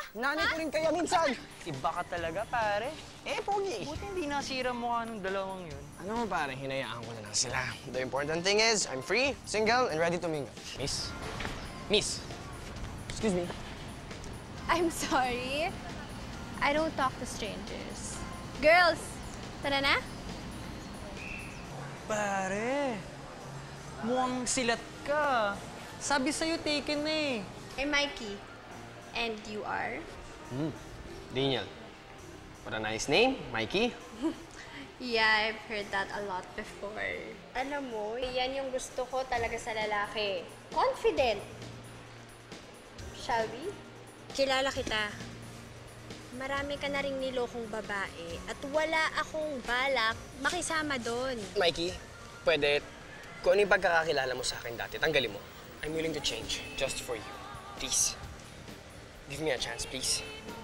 Nanay ko rin kaya minsan. Iba ka talaga, pare. Pogi. Buti hindi nasira mukha ng dalawang yun. Ano mo pare, hinayaan ko na lang sila. The important thing is, I'm free, single, and ready to mingle. Miss? Miss? Excuse me. I'm sorry. I don't talk to strangers. Girls, tara na? Pare, mukhang silat ka. Sabi sa'yo, taken na eh. I'm Mikey. And you are? Daniel. What a nice name, Mikey. Yeah, I've heard that a lot before. Alam mo, yan yung gusto ko talaga sa lalaki. Confident. Shall we? Kilala kita. Marami ka na ring nilokong babae at wala akong balak makisama doon. Mikey, pwede, kung ano yung pagkakakilala mo sa akin dati, tanggalin mo. I'm willing to change, just for you. Please. Give me a chance, please.